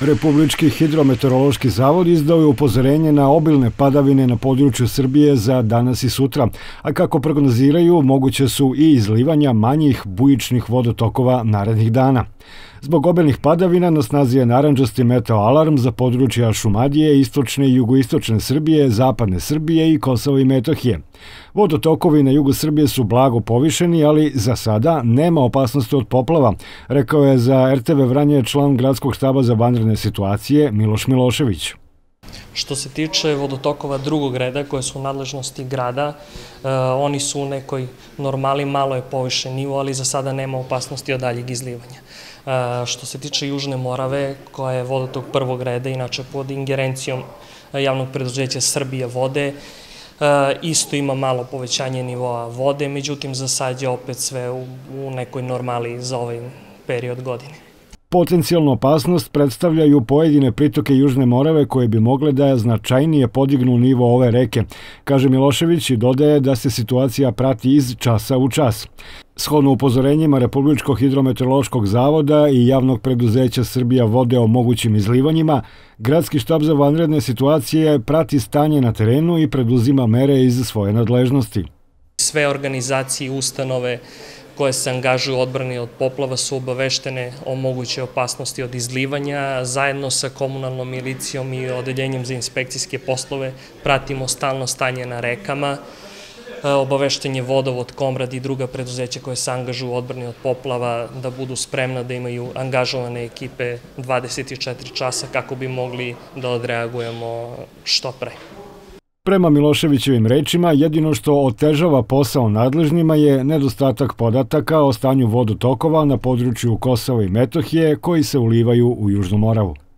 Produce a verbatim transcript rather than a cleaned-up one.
Republički hidrometeorološki zavod izdao je upozorenje na obilne padavine na području Srbije za danas i sutra, a kako prognoziraju, moguće su i izlivanja manjih bujičnih vodotokova narednih dana. Zbog obilnih padavina na snazi je narandžasti meteo alarm za područja Šumadije, istočne i jugoistočne Srbije, zapadne Srbije i Kosova i Metohije. Vodotokovi na jugu Srbije su blago povišeni, ali za sada nema opasnosti od poplava, rekao je za er te ve Vranje član gradskog štaba za vanredne situacije Miloš Milošević. Što se tiče vodotokova drugog reda koje su u nadležnosti grada, oni su u nekoj normali, malo je povišen nivo, ali za sada nema opasnosti od daljeg izlivanja. Što se tiče Južne Morave, koja je vodotok prvog reda, inače pod ingerencijom javnog preduzeća Srbija vode, isto ima malo povećanje nivoa vode, međutim za sad je opet sve u nekoj normali za ovaj period godine. Potencijalnu opasnost predstavljaju pojedine pritoke Južne Morave koje bi mogle da značajnije podignu nivo ove reke, kaže Milošević i dodaje da se situacija prati iz časa u čas. Shodno upozorenjima Republičkog hidrometeorološkog zavoda i javnog preduzeća Srbija vode o mogućim izlivanjima, Gradski štab za vanredne situacije prati stanje na terenu i preduzima mere iz svoje nadležnosti. Sve organizacije i ustanove koje se angažuju u odbrani od poplava su obaveštene o mogućoj opasnosti od izlivanja. Zajedno sa komunalnom milicijom i odeljenjem za inspekcijske poslove pratimo stalno stanje na rekama. Obavešten je Vodovod, Komrad i druga preduzeća koje se angažuju u odbrani od poplava da budu spremna, da imaju angažovane ekipe dvadeset četiri časa kako bi mogli da odreagujemo što pre. Prema Miloševićevim rečima, jedino što otežava posao nadležnima je nedostatak podataka o stanju vodotokova na području Kosova i Metohije koji se ulivaju u Južnu Moravu.